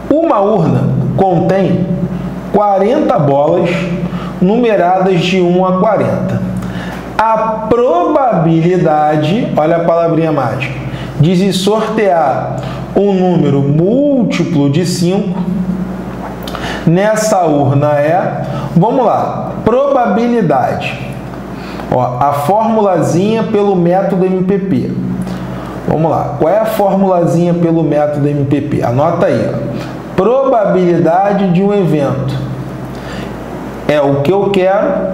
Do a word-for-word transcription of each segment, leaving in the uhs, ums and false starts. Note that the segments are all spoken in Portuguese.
Uma urna contém quarenta bolas numeradas de um a quarenta. A probabilidade, olha a palavrinha mágica, de se sortear um número múltiplo de cinco nessa urna é, vamos lá, probabilidade. Ó, a formulazinha pelo método M P P. Vamos lá, qual é a formulazinha pelo método M P P? Anota aí, ó. Probabilidade de um evento é o que eu quero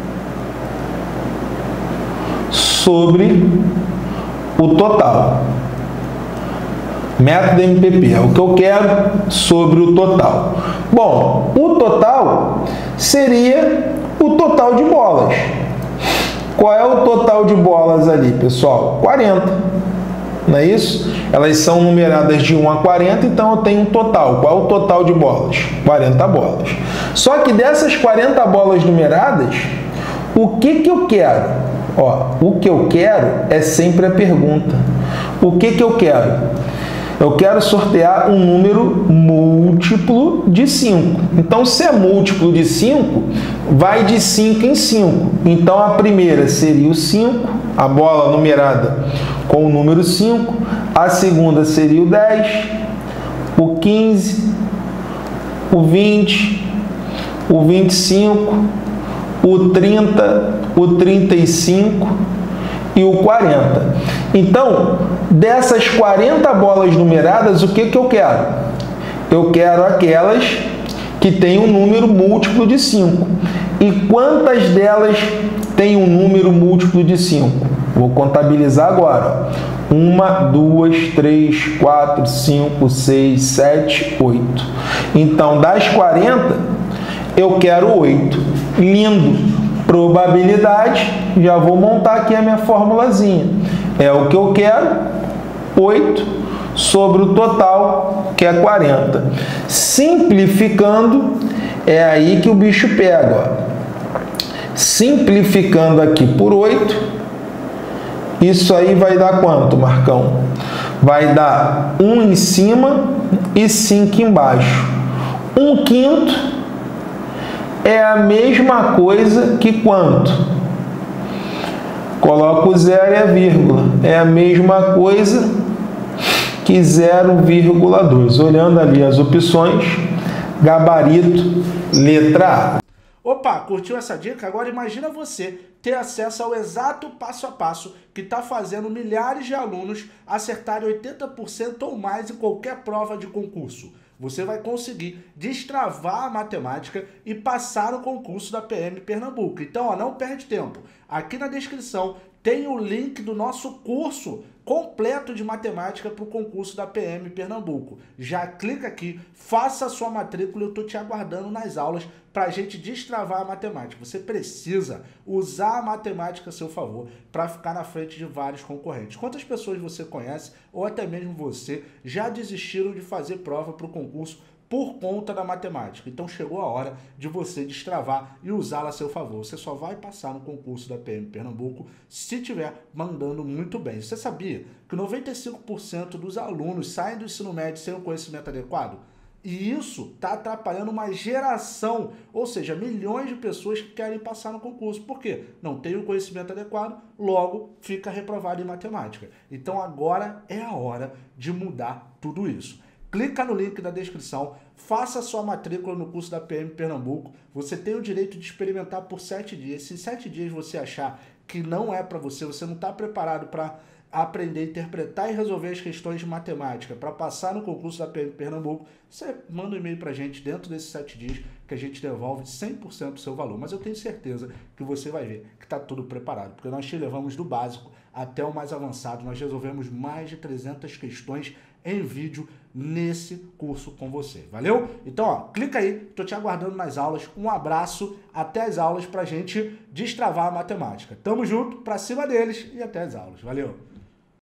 sobre o total. Método M P P é o que eu quero sobre o total. Bom, o total seria o total de bolas. Qual é o total de bolas ali, pessoal? quarenta. Não é isso? Elas são numeradas de um a quarenta, então eu tenho um total. Qual é o total de bolas? quarenta bolas. Só que dessas quarenta bolas numeradas, o que que eu quero? Ó, o que eu quero é sempre a pergunta. O que que eu quero? Eu quero sortear um número múltiplo de cinco. Então, se é múltiplo de cinco, vai de cinco em cinco. Então, a primeira seria o cinco, a bola numerada com o número cinco. A segunda seria o dez, o quinze, o vinte, o vinte e cinco, o trinta, o trinta e cinco e o quarenta. Então, dessas quarenta bolas numeradas, o que que eu quero? Eu quero aquelas que têm um número múltiplo de cinco. E quantas delas têm um número múltiplo de cinco? Vou contabilizar agora. Uma, duas, três, quatro, cinco, seis, sete, oito. Então, das quarenta, eu quero oito. Lindo! Probabilidade, já vou montar aqui a minha formulazinha. É o que eu quero, oito sobre o total, que é quarenta. Simplificando, é aí que o bicho pega. Ó. Simplificando aqui por oito, isso aí vai dar quanto, Marcão? Vai dar um em cima e cinco embaixo. um quinto é a mesma coisa que quanto? Coloca o zero e a vírgula. É a mesma coisa que zero vírgula dois. Olhando ali as opções, gabarito, letra A. Opa, curtiu essa dica? Agora imagina você ter acesso ao exato passo a passo que está fazendo milhares de alunos acertarem oitenta por cento ou mais em qualquer prova de concurso. Você vai conseguir destravar a matemática e passar no concurso da P M Pernambuco. Então, ó, não perde tempo. Aqui na descrição tem o link do nosso curso completo de matemática para o concurso da P M Pernambuco. Já clica aqui, faça a sua matrícula, eu estou te aguardando nas aulas para a gente destravar a matemática. Você precisa usar a matemática a seu favor para ficar na frente de vários concorrentes. Quantas pessoas você conhece, ou até mesmo você, já desistiram de fazer prova para o concurso por conta da matemática? Então chegou a hora de você destravar e usá-la a seu favor. Você só vai passar no concurso da P M Pernambuco se estiver mandando muito bem. Você sabia que noventa e cinco por cento dos alunos saem do ensino médio sem o conhecimento adequado? E isso está atrapalhando uma geração, ou seja, milhões de pessoas que querem passar no concurso. Por quê? Não tem o conhecimento adequado, logo fica reprovado em matemática. Então agora é a hora de mudar tudo isso. Clica no link da descrição, faça sua matrícula no curso da P M Pernambuco. Você tem o direito de experimentar por sete dias. Se em sete dias você achar que não é para você, você não está preparado para aprender a interpretar e resolver as questões de matemática para passar no concurso da P M Pernambuco, você manda um e-mail para a gente dentro desses sete dias que a gente devolve cem por cento do seu valor. Mas eu tenho certeza que você vai ver que está tudo preparado, porque nós te levamos do básico até o mais avançado. Nós resolvemos mais de trezentas questões em vídeo nesse curso com você. Valeu? Então, ó, clica aí, tô te aguardando nas aulas. Um abraço, até as aulas pra gente destravar a matemática. Tamo junto, pra cima deles e até as aulas. Valeu!